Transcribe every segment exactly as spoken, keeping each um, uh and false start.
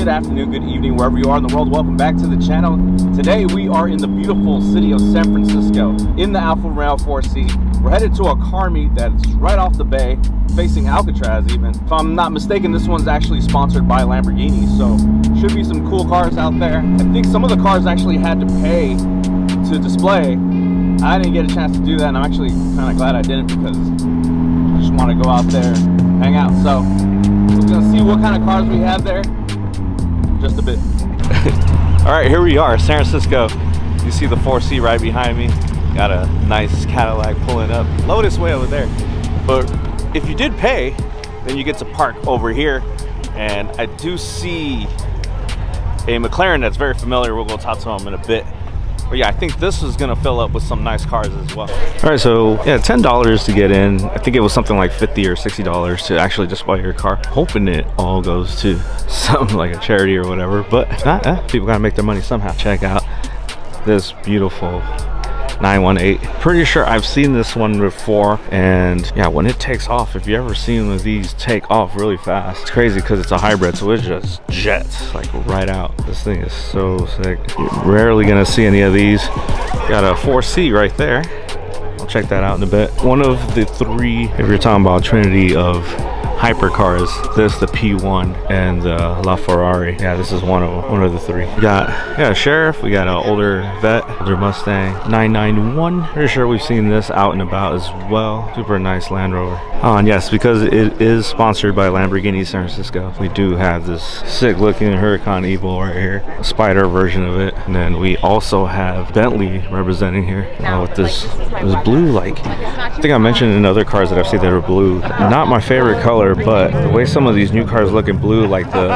good afternoon, good evening, wherever you are in the world. Welcome back to the channel. Today we are in the beautiful city of San Francisco in the Alfa Romeo four C. We're headed to a car meet that's right off the bay, facing Alcatraz even. If I'm not mistaken, this one's actually sponsored by Lamborghini, so should be some cool cars out there. I think some of the cars actually had to pay to display. I didn't get a chance to do that, and I'm actually kind of glad I didn't because I just want to go out there and hang out. So we're gonna see what kind of cars we have there just a bit. All right, here we are, San Francisco. You see the four C right behind me. Got a nice Cadillac pulling up. Lotus way over there. But if you did pay, then you get to park over here. And I do see a McLaren that's very familiar. We'll go talk to him in a bit. But yeah, I think this is gonna fill up with some nice cars as well. All right, so yeah, ten dollars to get in. I think it was something like fifty or sixty dollars to actually display your car. Hoping it all goes to something like a charity or whatever, but if not, eh, people gotta make their money somehow. Check out this beautiful nine one eight. Pretty sure I've seen this one before, and yeah, when it takes off, if you ever seen one of these take off really fast, it's crazy because it's a hybrid, so it just jets like right out. This thing is so sick. You're rarely gonna see any of these. Got a four C right there. I'll check that out in a bit. One of the three, if you're talking about trinity of hypercars, this, the P one, and uh, LaFerrari. Yeah, this is one of one of the three. We got yeah, a Sheriff. We got an older Vet, older Mustang, nine ninety-one. Pretty sure we've seen this out and about as well. Super nice Land Rover. Oh, and yes, because it is sponsored by Lamborghini San Francisco, we do have this sick-looking Huracan Evo right here, a Spider version of it, and then we also have Bentley representing here uh, with this, this blue. Like I think I mentioned in other cars that I've seen that are blue. Not my favorite color, but the way some of these new cars look in blue, like the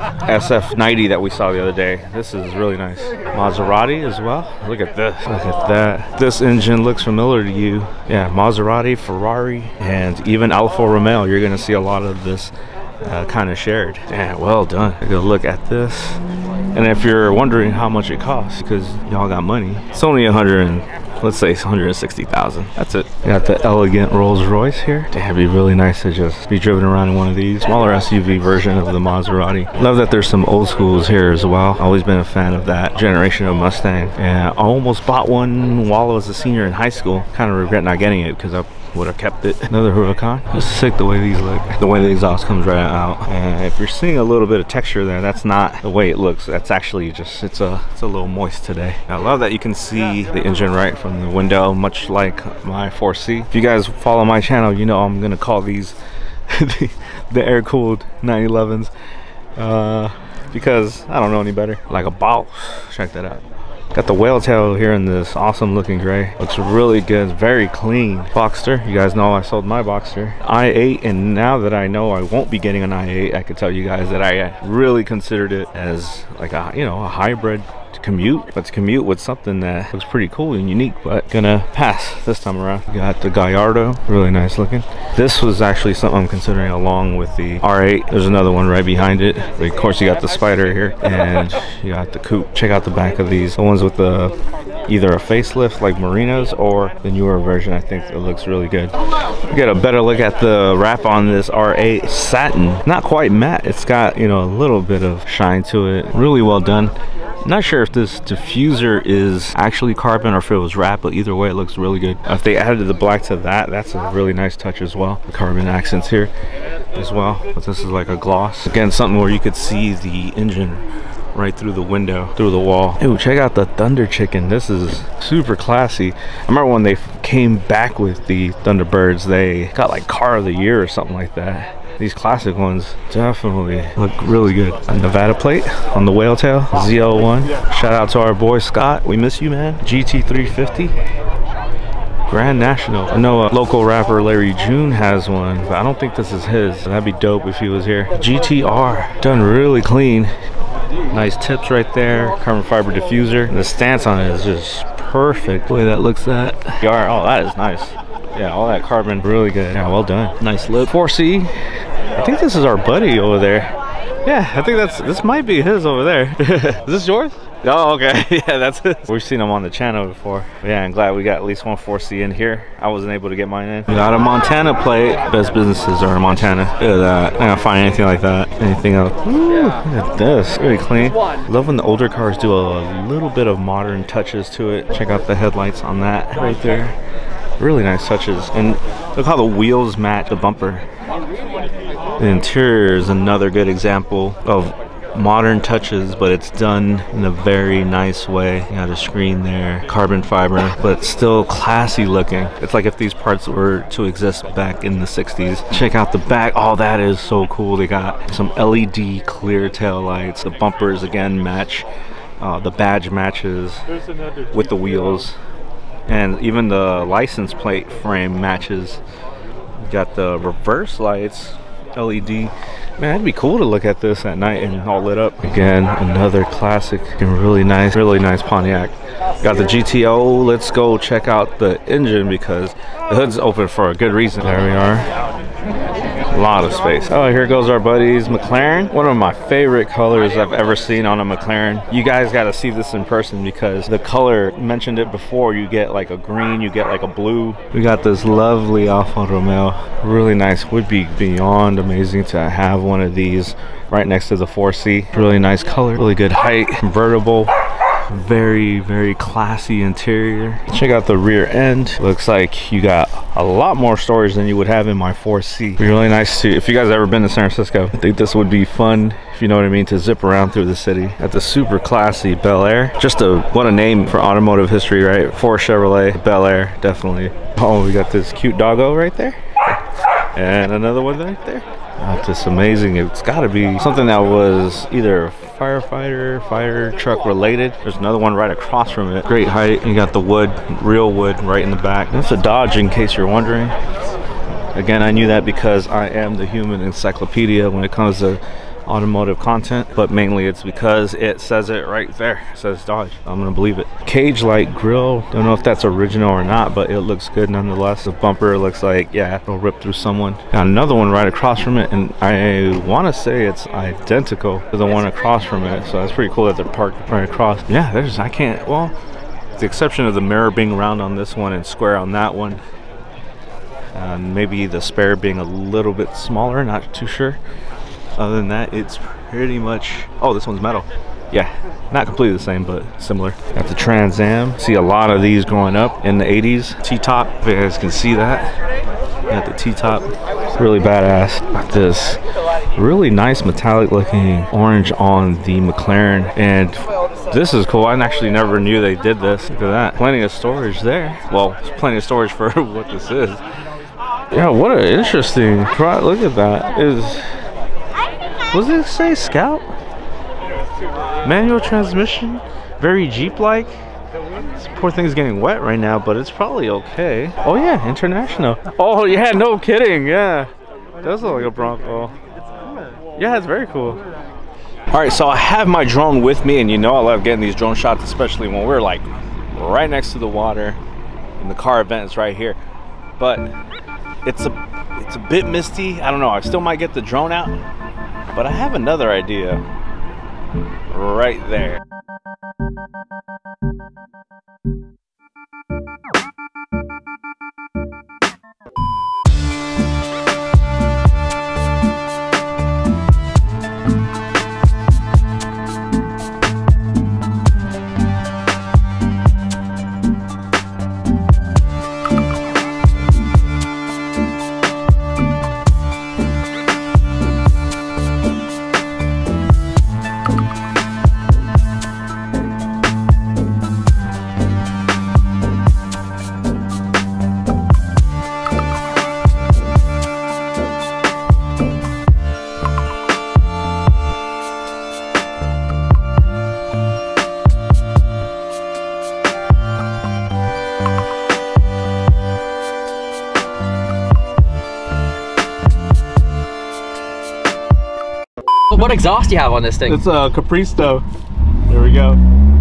S F ninety that we saw the other day, this is really nice. Maserati as well. Look at this. Look at that. This engine looks familiar to you. Yeah, Maserati, Ferrari, and even Alfa Romeo. You're gonna see a lot of this uh, kind of shared. Yeah, well done. Take a look at this. And if you're wondering how much it costs, because y'all got money, it's only a hundred and let's say one hundred sixty thousand. That's it. Got the elegant Rolls Royce here. It'd be really nice to just be driven around in one of these. Smaller S U V version of the Maserati. Love that there's some old schools here as well. Always been a fan of that generation of Mustang. And I almost bought one while I was a senior in high school. Kind of regret not getting it because I would have kept it. Another Huracan. It's sick the way these look. The way the exhaust comes right out. And if you're seeing a little bit of texture there, that's not the way it looks. That's actually just, it's a, it's a little moist today. I love that you can see the engine right from the window, much like my four C. If you guys follow my channel, you know I'm gonna call these the, the air-cooled nine elevens uh, because I don't know any better. Like a boss. Check that out. Got the whale tail here in this awesome looking gray. Looks really good, very clean. Boxster, you guys know I sold my Boxster. i eight, and now that I know I won't be getting an i eight, I can tell you guys that I really considered it as like a, you know, a hybrid to commute, but to commute with something that looks pretty cool and unique, but gonna pass this time around. You got the Gallardo, really nice looking. This was actually something I'm considering along with the R eight. There's another one right behind it. But of course, you got the Spider here, and you got the coupe. Check out the back of these. The ones with the either a facelift like Marinos or the newer version. I think it looks really good. Get a better look at the wrap on this R eight. Satin, not quite matte. It's got, you know, a little bit of shine to it. Really well done. Not sure if this diffuser is actually carbon or if it was wrap, but either way it looks really good. If they added the black to that, that's a really nice touch as well. The carbon accents here as well, but this is like a gloss. Again, something where you could see the engine right through the window, through the wall. Ooh, check out the Thunder Chicken. This is super classy. I remember when they came back with the Thunderbirds, they got like car of the year or something like that. These classic ones definitely look really good. A Nevada plate on the whale tail, Z L one. Shout out to our boy Scott. We miss you, man. G T three fifty. Grand National. I know a local rapper, Larry June, has one, but I don't think this is his. That'd be dope if he was here. G T R, done really clean. Nice tips right there. Carbon fiber diffuser. The stance on it is just perfect. The way that looks at. Oh, that is nice. Yeah, all that carbon, really good. Yeah, well done. Nice lip. four C. I think this is our buddy over there. Yeah, I think that's, this might be his over there. Is this yours? Oh, okay. Yeah, that's it. We've seen them on the channel before. But yeah, I'm glad we got at least one four C in here. I wasn't able to get mine in. We got a Montana plate. Best businesses are in Montana. Look at that. I don't find anything like that. Anything else? Ooh, look at this. Really clean. Love when the older cars do a little bit of modern touches to it. Check out the headlights on that right there. Really nice touches. And look how the wheels match the bumper. The interior is another good example of modern touches, but it's done in a very nice way. You got a screen there, carbon fiber, but still classy looking. It's like if these parts were to exist back in the sixties. Check out the back. Oh, that is so cool. They got some L E D clear tail lights. The bumpers again match. Uh, the badge matches with the wheels, and even the license plate frame matches. You got the reverse lights, L E D. Man, it'd be cool to look at this at night and all lit up. Again, another classic and really nice, really nice Pontiac. Got the G T O. Let's go check out the engine because the hood's open for a good reason. There we are. A lot of space. Oh, here goes our buddies McLaren. One of my favorite colors I've ever seen on a McLaren. You guys got to see this in person because the color, mentioned it before, you get like a green, you get like a blue. We got this lovely Alfa Romeo. Really nice. Would be beyond amazing to have one of these right next to the four C. Really nice color, really good height, convertible. Very, very classy interior. Check out the rear end. Looks like you got a lot more storage than you would have in my four C. Really nice too. If you guys ever been to San Francisco, I think this would be fun, if you know what I mean, to zip around through the city. At the super classy Bel Air. Just a, what a name for automotive history, right? For Chevrolet, Bel Air, definitely. Oh, we got this cute doggo right there. And another one right there. Oh, just amazing. It's got to be something that was either firefighter, fire truck related. There's another one right across from it. Great height. You got the wood, real wood right in the back. That's a Dodge, in case you're wondering. Again, I knew that because I am the human encyclopedia when it comes to automotive content, but mainly it's because it says it right there. It says Dodge. I'm gonna believe it. Cage light grill. Don't know if that's original or not, but it looks good nonetheless. The bumper looks like, yeah, it'll rip through someone. Got another one right across from it, and I want to say it's identical to the one across from it. So that's pretty cool that they're parked right across. Yeah, there's, I can't, well, with the exception of the mirror being round on this one and square on that one, and maybe the spare being a little bit smaller, not too sure. Other than that, it's pretty much, oh, this one's metal. Yeah, not completely the same, but similar. Got the Trans Am. See a lot of these growing up in the eighties. T-top, if you guys can see that. Got the T-top, really badass. Got this really nice metallic looking orange on the McLaren, and this is cool. I actually never knew they did this. Look at that. Plenty of storage there. Well, plenty of storage for what this is. Yeah, what an interesting, look at that. Is what does it say? Scout? Manual transmission? Very Jeep-like? This poor thing's getting wet right now, but it's probably okay. Oh yeah, international. Oh yeah, no kidding, yeah. It does look like a Bronco. Yeah, it's very cool. Alright, so I have my drone with me, and you know I love getting these drone shots, especially when we're like right next to the water, and the car event is right here. But it's a, it's a bit misty. I don't know, I still might get the drone out. But I have another idea right there. What exhaust do you have on this thing? It's a Capristo. There we go.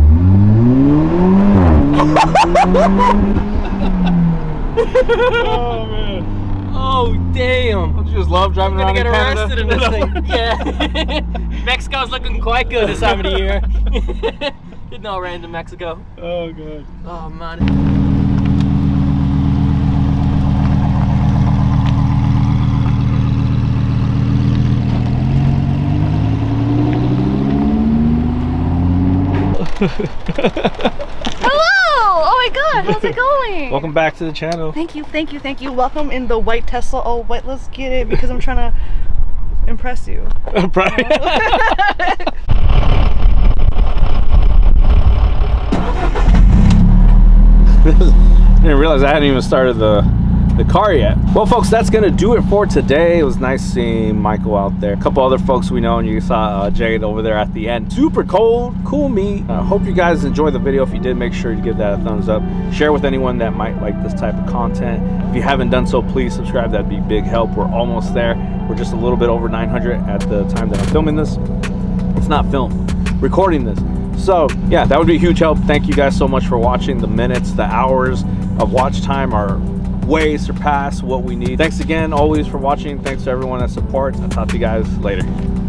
Oh man. Oh damn. Don't you just love driving around in Canada? I'm gonna get arrested in this thing. Yeah. Mexico's looking quite good this time of the year. Did not rain in Mexico. Oh god. Oh man. Hello! Oh my god, how's it going? Welcome back to the channel. Thank you, thank you, thank you. Welcome in the white Tesla. Oh, white, let's get it because I'm trying to impress you. Right. Didn't realize I hadn't even started the the car yet. Well folks, that's gonna do it for today. It was nice seeing Michael out there, a couple other folks we know, and you saw uh, Jade over there at the end. Super cold, cool meet. I uh, hope you guys enjoyed the video. If you did, make sure you give that a thumbs up, share with anyone that might like this type of content. If you haven't done so, please subscribe. That'd be big help. We're almost there. We're just a little bit over nine hundred at the time that I'm filming this. It's not film, recording this. So yeah, that would be a huge help. Thank you guys so much for watching. The minutes, the hours of watch time are way surpass what we need. Thanks again always for watching. Thanks to everyone that supports. I'll talk to you guys later.